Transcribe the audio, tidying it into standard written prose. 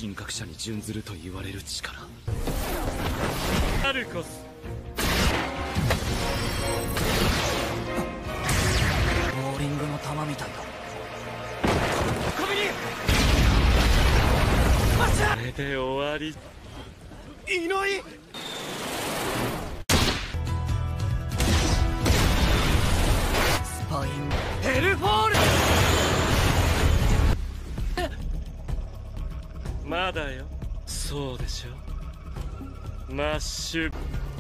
人格者に準ずると言われる力。 アルコス。 ボーリングの球みたいだ。 ここにこれで終わり。いない。 スパインヘルフォール。まだよ。そうでしょ。マッシュ。